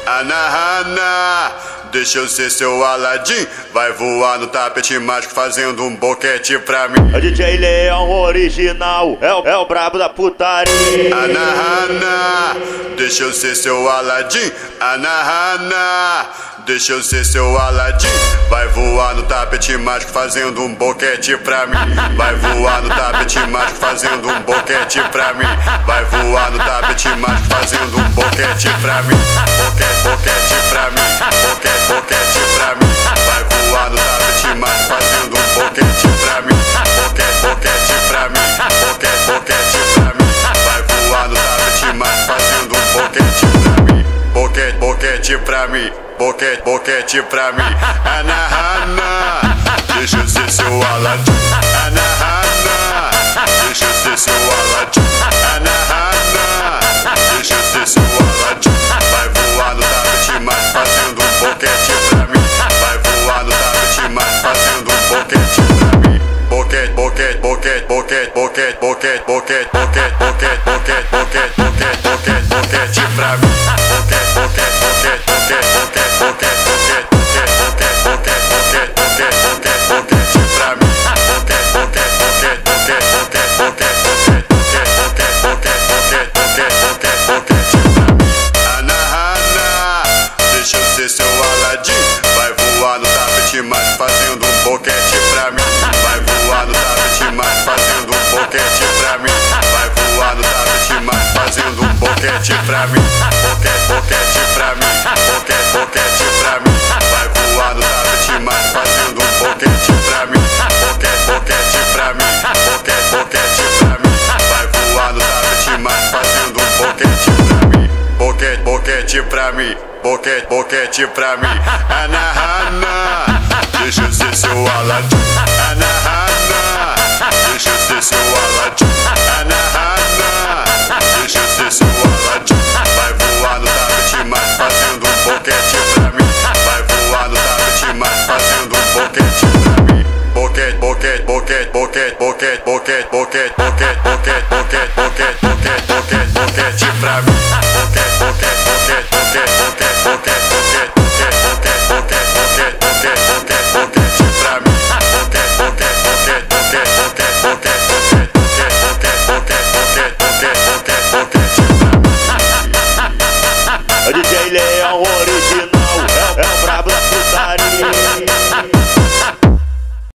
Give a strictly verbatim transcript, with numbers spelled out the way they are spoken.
Ana, deixa eu ser seu Aladim. Vai voar no tapete mágico fazendo um boquete pra mim. É D J Leão original, é o, é o brabo da putaria. Ana, deixa eu ser seu Aladim. Ana, deixa eu ser seu Aladim. Vai voar no tapete mágico fazendo um boquete pra mim. Vai voar no tapete mágico fazendo um boquete pra mim. Vai voar no tapete mágico fazendo um boquete pra mim. Boquete, boquete pra mim. Boquete, boquete pra mim. Vai voar no tapete mágico fazendo um boquete pra mim. Boquete, boquete pra mim. Boquete, boquete pra mim. Vai voar no tapete mágico fazendo um boquete pra mim. Boquete, boquete pra mim. Boquete, boquete pra mim. Ana, deixa eu ser seu Aladim. Ana, deixa eu ser seu Aladim. Ana, deixa eu ser seu Aladim. Vai voar no tapete mágico fazendo um boquete pra mim. Vai voar no tapete mágico fazendo um boquete pra mim. Boquete, boquete, boquete, boquete, boquete, boquete, boquete, boquete, boquete, boquete, boquete, boquete, boquete, boquete pra mim. Boquete, boquete, boquete, boquete, boquete, boquete, boquete, boquete, boquete, boquete, boquete, boquete, boquete pra mim. Boquete, boquete, boquete, boquete, boquete, boquete, boquete, boquete, boquete, boquete, boquete, boquete, boquete pra mim. Ana, deixa eu ser seu Aladim. Vai voar no tapete mágico fazendo um boquete pra mim. Vai voar no tapete mágico fazendo um boquete pra mim. Vai voar no tapete mágico fazendo um boquete pra mim. Boquete, boquete pra mim. Boquete, boquete pra mim. Vai voar no tapete mágico fazendo um boquete pra mim. Boquete, boquete pra mim. Boquete, boquete pra mim. Vai voar no tapete mágico fazendo um boquete pra mim. Boquete, boquete pra mim. Boquete, boquete pra mim. Ana, deixa eu ser seu Aladim. Ana, deixa eu ser seu Aladim. Ana, deixa eu ser seu Aladim. Vai voar no tapete mágico fazendo um boquete pra mim. Vai voar no tapete mágico fazendo um boquete pra mim. Boquete, boquete, boquete, boquete, boquete, boquete, boquete, boquete, boquete.